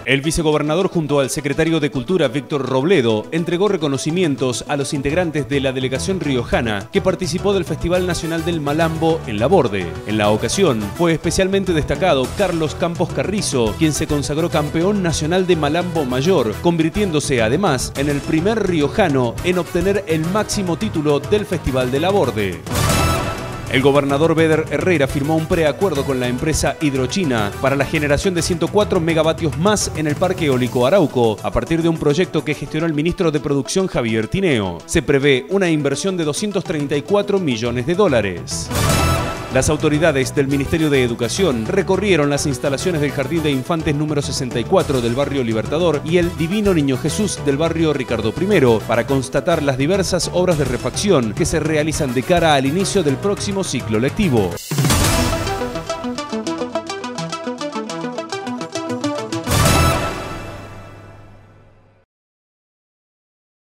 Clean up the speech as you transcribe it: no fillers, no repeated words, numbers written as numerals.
El vicegobernador junto al secretario de Cultura Víctor Robledo entregó reconocimientos a los integrantes de la delegación riojana que participó del Festival Nacional del Malambo en Laborde. En la ocasión fue especialmente destacado Carlos Campos Carrizo, quien se consagró campeón nacional de Malambo Mayor, convirtiéndose además en el primer riojano en obtener el máximo título del Festival de Laborde. El gobernador Beder Herrera firmó un preacuerdo con la empresa Hidrochina para la generación de 104 megavatios más en el Parque Eólico Arauco, a partir de un proyecto que gestionó el ministro de Producción Javier Tineo. Se prevé una inversión de $234 millones. Las autoridades del Ministerio de Educación recorrieron las instalaciones del Jardín de Infantes número 64 del barrio Libertador y el Divino Niño Jesús del barrio Ricardo I para constatar las diversas obras de refacción que se realizan de cara al inicio del próximo ciclo lectivo.